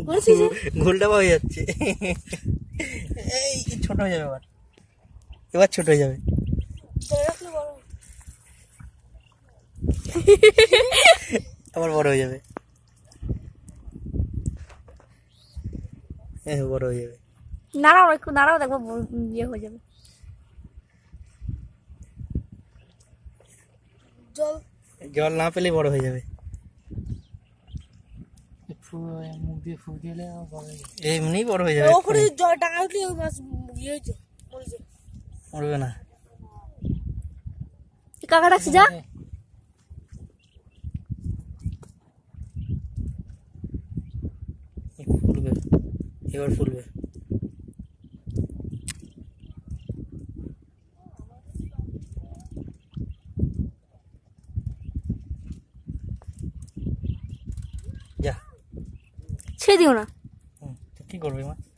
গোলটা হয়ে যাচ্ছে। এই ছোট হয়ে যাবে, এবার ছোট হয়ে যাবে। আবার বড় হয়ে যাবে। হ্যাঁ বড় হয়ে যাবে। নাড়াও একটু, নাড়াও, দেখবো ইয়ে হয়ে যাবে। জল না পেলে বড় হয়ে যাবে। মুখ দিয়ে ফু দিলে এমনি বড় হয়ে যাবে। ওখানে জল টাকা উঠলে ওই মাছ ইয়ে হয়েছে, মরবে না। কাকা ডাকছি, যা। ফুলবে, এবার ফুলবে। যা ছেড়ে দিও না। কি করবে মা?